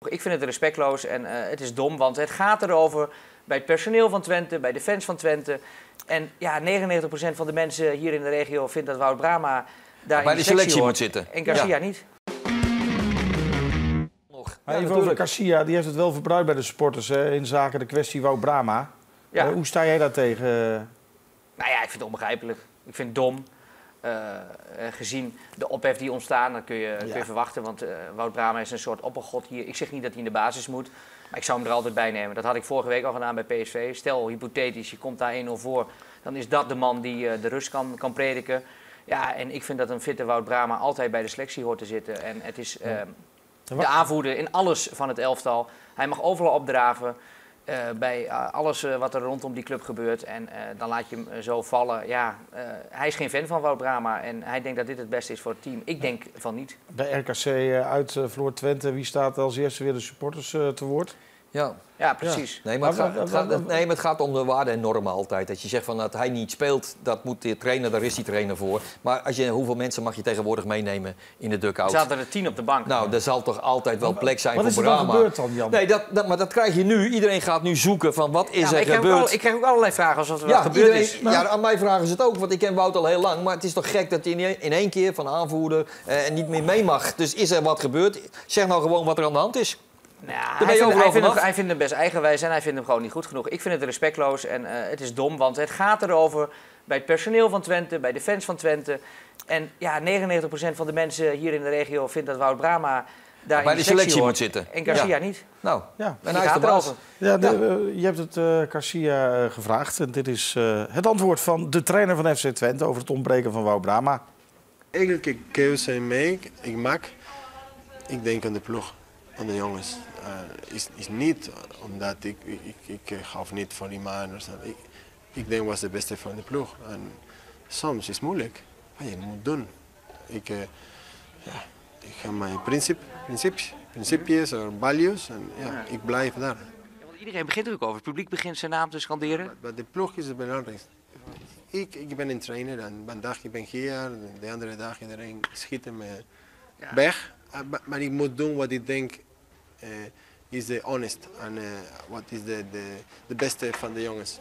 Ik vind het respectloos en het is dom, want het gaat erover bij het personeel van Twente, bij de fans van Twente. En ja, 99% van de mensen hier in de regio vindt dat Wout Brama daar bij in de selectie moet zitten. En Garcia niet. Even over Garcia, die heeft het wel verbruikt bij de supporters hè, in zaken de kwestie Wout Brama. Ja. Hoe sta jij daar tegen? Nou ja, ik vind het onbegrijpelijk. Ik vind het dom. Gezien de ophef die ontstaan, dat kun je verwachten. Want Wout Brama is een soort oppergod hier. Ik zeg niet dat hij in de basis moet, maar ik zou hem er altijd bij nemen. Dat had ik vorige week al gedaan bij PSV. Stel, hypothetisch, je komt daar 1-0 voor. Dan is dat de man die de rust kan prediken. Ja, en ik vind dat een fitte Wout Brama altijd bij de selectie hoort te zitten. En het is de aanvoerder in alles van het elftal. Hij mag overal opdraven. Bij alles wat er rondom die club gebeurt. En dan laat je hem zo vallen. Ja, hij is geen fan van Wout Brama. En hij denkt dat dit het beste is voor het team. Ik denk van niet. Bij RKC uit Floor Twente, wie staat als eerste weer de supporters te woord? Ja, precies. Ja. Nee, maar het gaat om de waarden en normen altijd. Dat je zegt van dat hij niet speelt, dat moet de trainer, daar is die trainer voor. Maar hoeveel mensen mag je tegenwoordig meenemen in de dugout? Er zaten er 10 op de bank. Nou, er zal toch altijd wel plek zijn voor Brama. Wat is er dan gebeurd dan, Jan? Nee, maar dat krijg je nu. Iedereen gaat nu zoeken van wat is er gebeurd. Ik krijg ook allerlei vragen als wat gebeurd is. Ja, aan mij vragen ze het ook, want ik ken Wout al heel lang. Maar het is toch gek dat hij in één keer van aanvoerder niet meer mee mag. Dus is er wat gebeurd? Zeg nou gewoon wat er aan de hand is. Nou, hij vindt hem best eigenwijs en hij vindt hem gewoon niet goed genoeg. Ik vind het respectloos en het is dom, want het gaat erover bij het personeel van Twente, bij de fans van Twente. En ja, 99% van de mensen hier in de regio vindt dat Wout Brama daar bij in de selectie moet zitten. En Garcia niet. Nou, ja. En hij is de baas. Je hebt het Garcia gevraagd en dit is het antwoord van de trainer van FC Twente over het ontbreken van Wout Brama. Elke keuze ik maak, ik denk aan de ploeg. Aan de jongens. Is niet omdat ik gaf niet van die man. Ik denk was de beste van de ploeg. En soms is het moeilijk. Maar je moet doen. Ik heb mijn principes of values en ik blijf daar. Ja, want iedereen begint natuurlijk over. Het publiek begint zijn naam te scanderen. Maar de ploeg is het belangrijkste. Ik ben een trainer en vandaag ik ben hier, de andere dag iedereen schiet me weg. Maar ik moet doen wat ik denk is honest en wat is de beste van de jongens.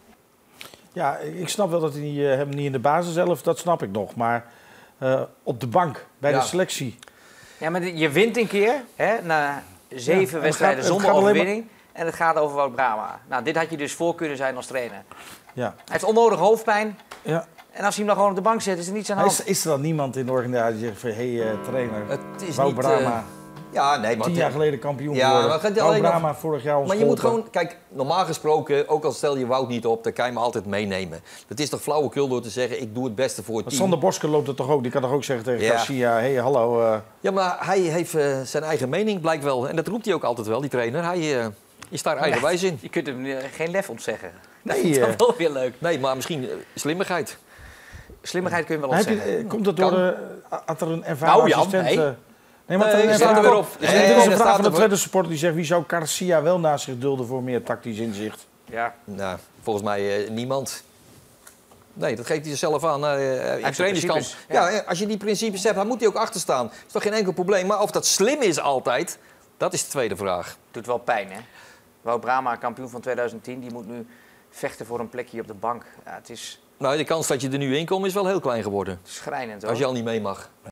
Ja, ik snap wel dat hij hem niet in de basis zelf, dat snap ik nog. Maar op de bank, bij de selectie. Ja, maar je wint een keer, hè, na 7 wedstrijden zonder overwinning. En het gaat over Wout Brama. Nou, dit had je dus voor kunnen zijn als trainer. Ja. Hij heeft onnodig hoofdpijn. Ja. En als hij hem dan gewoon op de bank zet, is er niets aan de hand. Is er dan niemand in de organisatie die zegt van, hé trainer, het is Wout Brama... Ja, nee, maar 10 jaar geleden kampioen geworden. Wout Brama vorig jaar ons maar je moet gewoon, kijk, normaal gesproken, ook al stel je Wout niet op, dan kan je hem altijd meenemen. Dat is toch flauwekul door te zeggen, ik doe het beste voor het team. Sander Bosker loopt het toch ook, die kan toch ook zeggen tegen Garcia, hé, hallo. Ja, maar hij heeft zijn eigen mening, blijkt wel. En dat roept hij ook altijd wel, die trainer. Hij is daar eigenwijs in. Je kunt hem geen lef ontzeggen. Nee, dat is wel weer leuk. Nee, maar misschien slimmigheid. Slimmigheid kun je wel ontzeggen. Komt dat door dat er een ervaren assistent... Nee, maar er staat er weer op. Dit is een vraag van de Twente supporter die zegt... wie zou Garcia wel naast zich dulden voor meer tactisch inzicht? Ja. Nou, volgens mij niemand. Nee, dat geeft hij zichzelf aan. In trainingskamp. Ja, als je die principes hebt, dan moet hij ook achter staan. Dat is toch geen enkel probleem. Maar of dat slim is altijd, dat is de tweede vraag. Doet wel pijn, hè? Wout Brama, kampioen van 2010, die moet nu vechten voor een plekje op de bank. Ja, het is... Nou, de kans dat je er nu in komt is wel heel klein geworden. Schrijnend, hoor. Als je al niet mee mag.